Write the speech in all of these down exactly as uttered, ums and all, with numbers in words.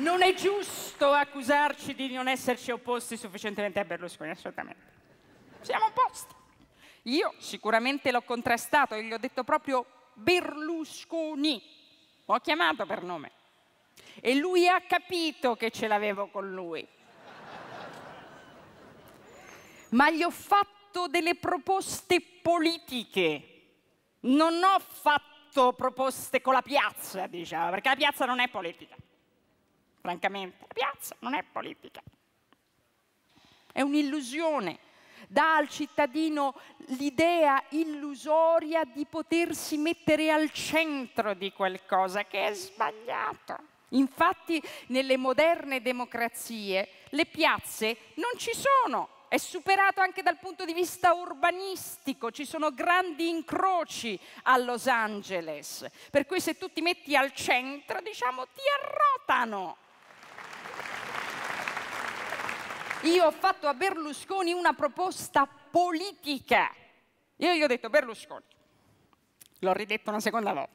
Non è giusto accusarci di non esserci opposti sufficientemente a Berlusconi, assolutamente. Siamo opposti. Io sicuramente l'ho contrastato e gli ho detto proprio Berlusconi. L'ho chiamato per nome. E lui ha capito che ce l'avevo con lui. Ma gli ho fatto delle proposte politiche. Non ho fatto proposte con la piazza, diciamo, perché la piazza non è politica. Francamente, la piazza non è politica. È un'illusione. Dà al cittadino l'idea illusoria di potersi mettere al centro di qualcosa che è sbagliato. Infatti, nelle moderne democrazie, le piazze non ci sono. È superato anche dal punto di vista urbanistico, ci sono grandi incroci a Los Angeles, per cui se tu ti metti al centro, diciamo, ti arrotano. Io ho fatto a Berlusconi una proposta politica. Io gli ho detto, Berlusconi, l'ho ridetto una seconda volta,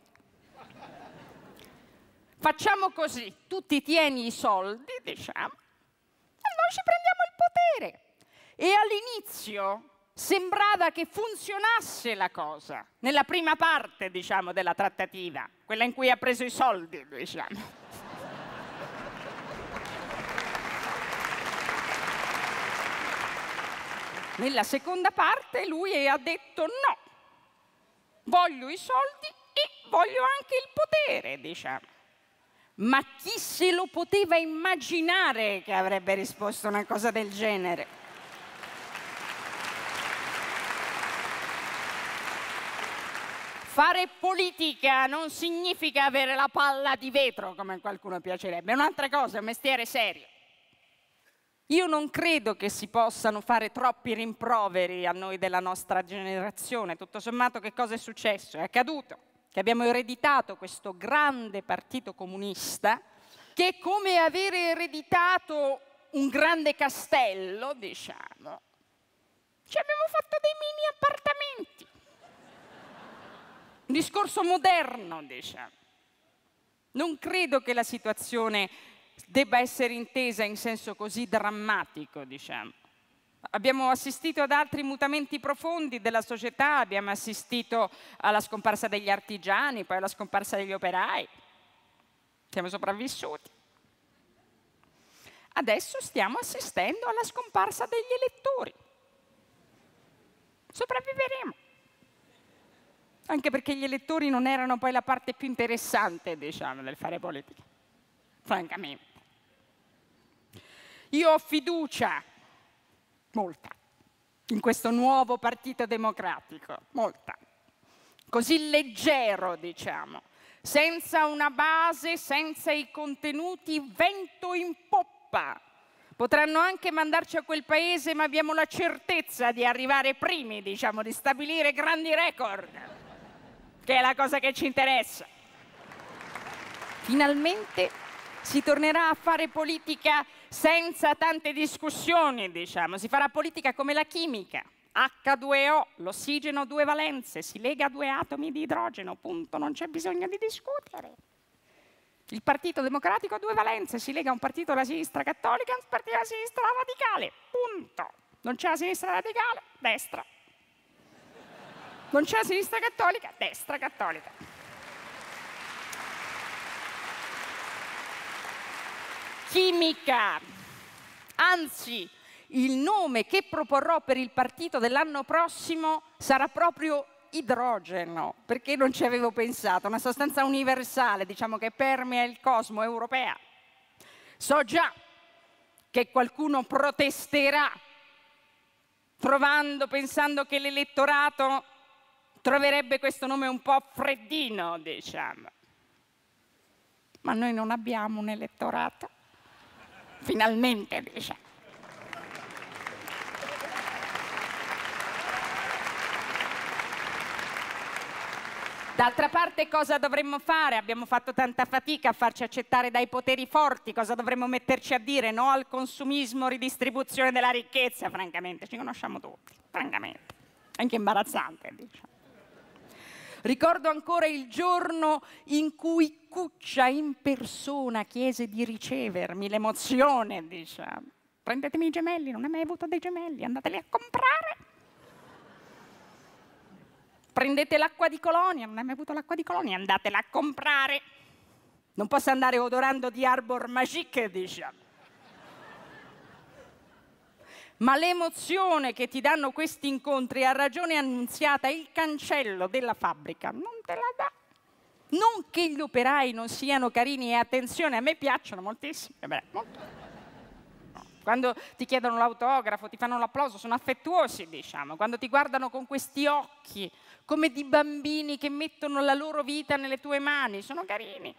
facciamo così, tu ti tieni i soldi, diciamo, e noi ci prendiamo il potere. E all'inizio sembrava che funzionasse la cosa, nella prima parte, diciamo, della trattativa, quella in cui ha preso i soldi, diciamo. Nella seconda parte lui ha detto no, voglio i soldi e voglio anche il potere, diciamo. Ma chi se lo poteva immaginare che avrebbe risposto una cosa del genere? Fare politica non significa avere la palla di vetro, come qualcuno piacerebbe, è un'altra cosa, è un mestiere serio. Io non credo che si possano fare troppi rimproveri a noi della nostra generazione. Tutto sommato che cosa è successo? È accaduto che abbiamo ereditato questo grande partito comunista che è come avere ereditato un grande castello, diciamo. Ci abbiamo fatto dei mini appartamenti. Un discorso moderno, diciamo. Non credo che la situazione debba essere intesa in senso così drammatico, diciamo. Abbiamo assistito ad altri mutamenti profondi della società, abbiamo assistito alla scomparsa degli artigiani, poi alla scomparsa degli operai. Siamo sopravvissuti. Adesso stiamo assistendo alla scomparsa degli elettori. Sopravviveremo. Anche perché gli elettori non erano poi la parte più interessante, diciamo, del fare politica. Francamente. Io ho fiducia, molta, in questo nuovo Partito Democratico, molta. Così leggero, diciamo, senza una base, senza i contenuti, vento in poppa. Potranno anche mandarci a quel paese, ma abbiamo la certezza di arrivare primi, diciamo, di stabilire grandi record, che è la cosa che ci interessa. Finalmente si tornerà a fare politica senza tante discussioni, diciamo. Si farà politica come la chimica. acca due o, l'ossigeno due valenze, si lega a due atomi di idrogeno, punto. Non c'è bisogno di discutere. Il Partito Democratico ha due valenze, si lega a un partito della sinistra cattolica e a un partito della sinistra radicale, punto. Non c'è la sinistra radicale, destra. Non c'è la sinistra cattolica, destra cattolica. Chimica, anzi il nome che proporrò per il partito dell'anno prossimo sarà proprio idrogeno, perché non ci avevo pensato, una sostanza universale, diciamo, che permea il cosmo, europea. So già che qualcuno protesterà, trovando, pensando che l'elettorato troverebbe questo nome un po' freddino, diciamo. Ma noi non abbiamo un elettorato. Finalmente, diciamo. D'altra parte cosa dovremmo fare? Abbiamo fatto tanta fatica a farci accettare dai poteri forti, cosa dovremmo metterci a dire? No al consumismo, ridistribuzione della ricchezza, francamente, ci conosciamo tutti, francamente. Anche imbarazzante, diciamo. Ricordo ancora il giorno in cui Cuccia in persona chiese di ricevermi, l'emozione, diciamo. Prendetemi i gemelli, non hai mai avuto dei gemelli, andateli a comprare. Prendete l'acqua di Colonia, non hai mai avuto l'acqua di Colonia, andatela a comprare. Non posso andare odorando di Arbor Magique, diciamo. Ma l'emozione che ti danno questi incontri, ha ragione Annunziata, il cancello della fabbrica non te la dà. Non che gli operai non siano carini, e attenzione, a me piacciono moltissimo. Beh, molto. Quando ti chiedono l'autografo, ti fanno l'applauso, sono affettuosi, diciamo. Quando ti guardano con questi occhi, come di bambini che mettono la loro vita nelle tue mani, sono carini.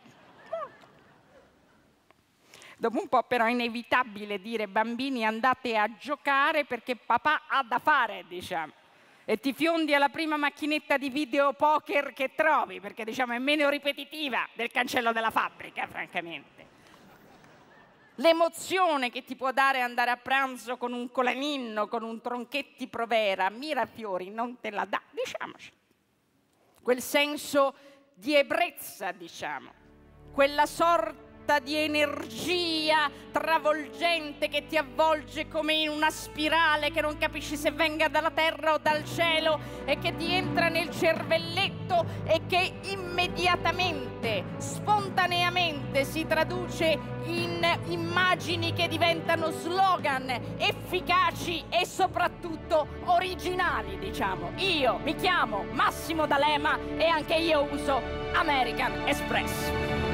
Dopo un po' però è inevitabile dire: bambini, andate a giocare perché papà ha da fare, diciamo. E ti fiondi alla prima macchinetta di videopoker che trovi, perché diciamo è meno ripetitiva del cancello della fabbrica, francamente. L'emozione che ti può dare andare a pranzo con un colaninno, con un Tronchetti Provera, Mirafiori, non te la dà, diciamoci. Quel senso di ebbrezza, diciamo, quella sorta di energia travolgente che ti avvolge come in una spirale che non capisci se venga dalla terra o dal cielo e che ti entra nel cervelletto e che immediatamente, spontaneamente si traduce in immagini che diventano slogan efficaci e soprattutto originali, diciamo. Io mi chiamo Massimo D'Alema e anche io uso American Express.